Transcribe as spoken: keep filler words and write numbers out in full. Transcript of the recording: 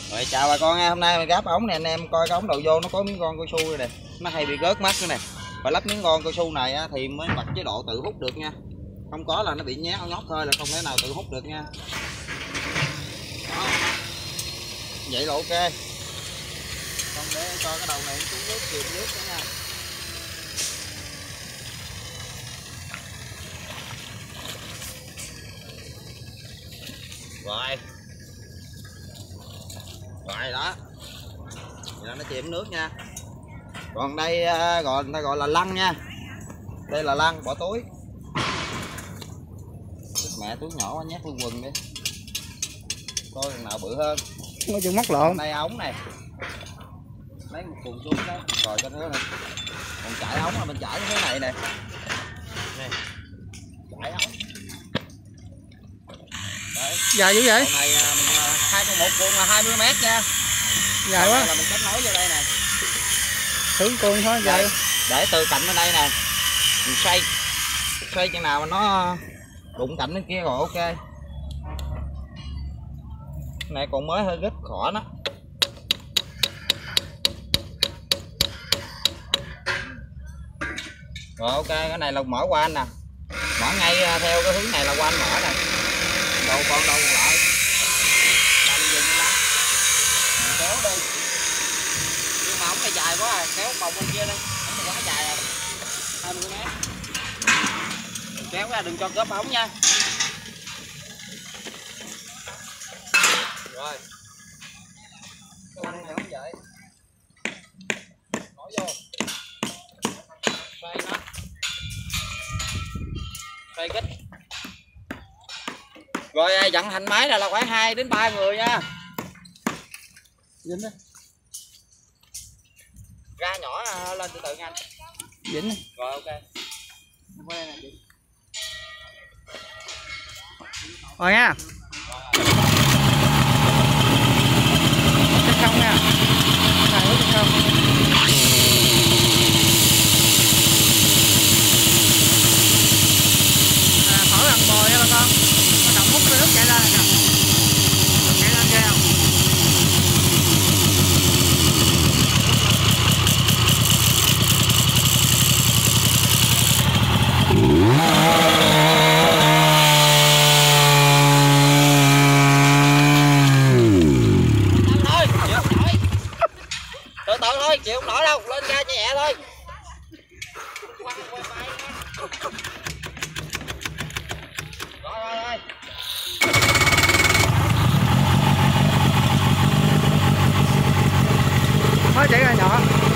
Rồi chào bà con nha, hôm nay mình gáp ống này anh em coi cái ống đầu vô nó có miếng gòn cao su này, nó hay bị rớt mắt cái này. Phải lắp miếng gòn cao su này á, thì mới bật chế độ tự hút được nha. Không có là nó bị nhét nhót thôi là không thể nào tự hút được nha. Đó. Vậy là ok. Không để cho cái đầu này xuống nước kìm nước nữa nha. Rồi. Rồi đó. Vậy là nó chìm nước nha. Còn đây gọi người ta gọi là lăn nha. Đây là lăn bỏ túi. Mẹ túi nhỏ quá nhét vô quần đi. Coi thằng nào bự hơn. Nó chừng móc lộn. Đây ống này. Lấy một cuộn xuống đó, rồi cho nó này. Còn chải ống là mình chải cái này nè. Nè. Chải ống. Đấy. Dài dữ vậy? Còn này mình hai con một cuộn là hai mươi mét nha. Dài quá. Là mình kết nối vô đây nè. Thử cuộn thôi dài. Để từ cạnh bên đây nè. Mình xoay. Xoay chừng nào mà nó đụng cạnh bên kia rồi ok. Cái này còn mới hơi gít khó nó. Rồi ok, cái này là mở qua anh nè. Mở ngay theo cái hướng này là qua anh mở nè. Đâu còn đâu còn lại. Làm dừng lắm. Mình kéo đi. Nhưng mà ống này dài quá à, kéo bồng bên kia đi. Ống này quá dài rồi. hai mươi mét. Kéo ra đừng cho gớp ống nha. Rồi. Cái lăn này không vậy. Bỏ vô. Xoay nó. Xoay kích. Rồi dặn thành máy là khoảng hai đến ba người nha. Dính đó. Ra nhỏ lên từ từ nha anh. Dính. Rồi ok. Rồi nha. Chắc không nha. Này hút chắc không. À, thổi bằng bồi nha bà con. Nó động hút cái nước chảy lên nè. Chảy lên ghê không? Từ từ thôi, chịu không nổi đâu, lên ra nhẹ thôi. Rồi rồi rồi. Mới chảy ra nhỏ.